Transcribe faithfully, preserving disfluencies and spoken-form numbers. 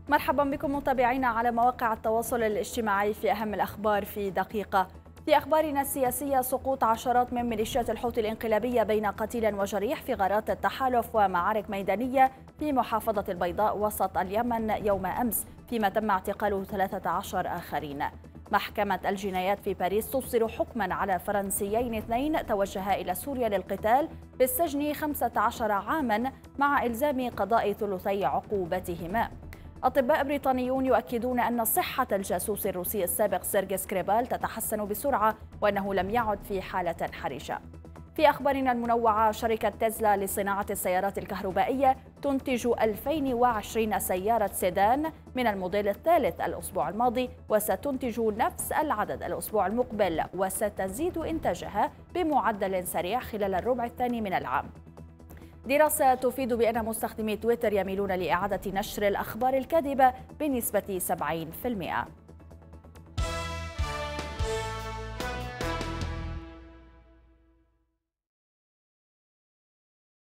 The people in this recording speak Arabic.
مرحبا بكم متابعينا على مواقع التواصل الاجتماعي في أهم الأخبار في دقيقة. في أخبارنا السياسية، سقوط عشرات من ميليشيات الحوثي الانقلابية بين قتيل وجريح في غارات التحالف ومعارك ميدانية في محافظة البيضاء وسط اليمن يوم أمس، فيما تم اعتقال ثلاثة عشر آخرين. محكمة الجنايات في باريس تصدر حكما على فرنسيين اثنين توجها إلى سوريا للقتال بالسجن خمسة عشر عاما مع إلزام قضاء ثلثي عقوبتهما. أطباء بريطانيون يؤكدون أن صحة الجاسوس الروسي السابق سيرجي سكريبال تتحسن بسرعة وأنه لم يعد في حالة حرجة. في أخبارنا المنوعة، شركة تسلا لصناعة السيارات الكهربائية تنتج ألفين وعشرين سيارة سيدان من الموديل الثالث الأسبوع الماضي، وستنتج نفس العدد الأسبوع المقبل، وستزيد إنتاجها بمعدل سريع خلال الربع الثاني من العام. دراسة تفيد بأن مستخدمي تويتر يميلون لإعادة نشر الأخبار الكاذبة بنسبة سبعين بالمئة.